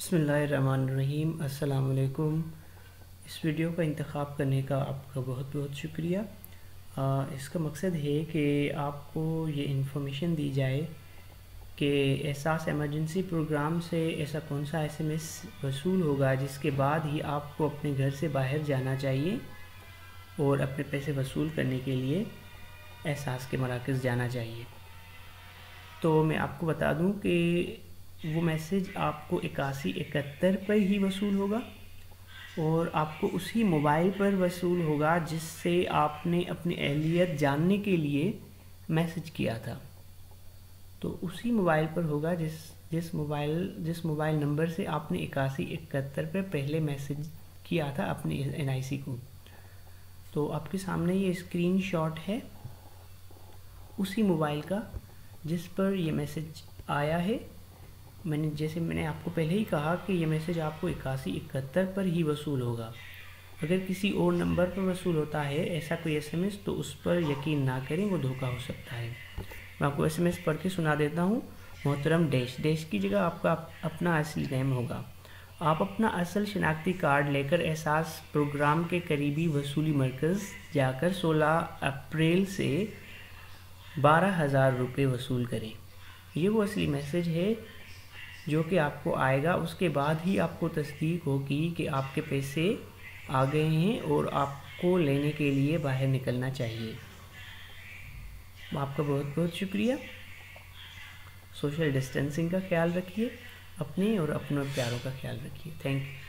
बिस्मिल्लाहिर्रहमानिर्रहीम। अस्सलाम वालेकुम। इस वीडियो का इंतखाब करने का आपका बहुत बहुत शुक्रिया। इसका मकसद है कि आपको ये इन्फॉर्मेशन दी जाए कि एहसास एमरजेंसी प्रोग्राम से ऐसा कौन सा SMS वसूल होगा जिसके बाद ही आपको अपने घर से बाहर जाना चाहिए और अपने पैसे वसूल करने के लिए एहसास के मराकज़ जाना चाहिए। तो मैं आपको बता दूं कि वो मैसेज आपको 8171 पर ही वसूल होगा और आपको उसी मोबाइल पर वसूल होगा जिससे आपने अपनी अहलियत जानने के लिए मैसेज किया था। तो उसी मोबाइल पर होगा जिस मोबाइल नंबर से आपने 8171 पर पहले मैसेज किया था अपने NIC को। तो आपके सामने ये स्क्रीनशॉट है उसी मोबाइल का जिस पर ये मैसेज आया है। मैंने आपको पहले ही कहा कि ये मैसेज आपको 8171 पर ही वसूल होगा। अगर किसी और नंबर पर वसूल होता है ऐसा कोई SMS तो उस पर यकीन ना करें, वो धोखा हो सकता है। मैं आपको SMS पढ़ के सुना देता हूँ। मोहतरम डैश की जगह आपका अपना असली नेम होगा। आप अपना असल शनाख्ती कार्ड लेकर एहसास प्रोग्राम के करीबी वसूली मरकज़ जाकर 16 अप्रैल से 12,000 रुपये वसूल करें। ये वो असली मैसेज है जो कि आपको आएगा। उसके बाद ही आपको तस्दीक होगी कि आपके पैसे आ गए हैं और आपको लेने के लिए बाहर निकलना चाहिए। आपका बहुत बहुत शुक्रिया। सोशल डिस्टेंसिंग का ख्याल रखिए, अपने और अपनों प्यारों का ख्याल रखिए। Thank you.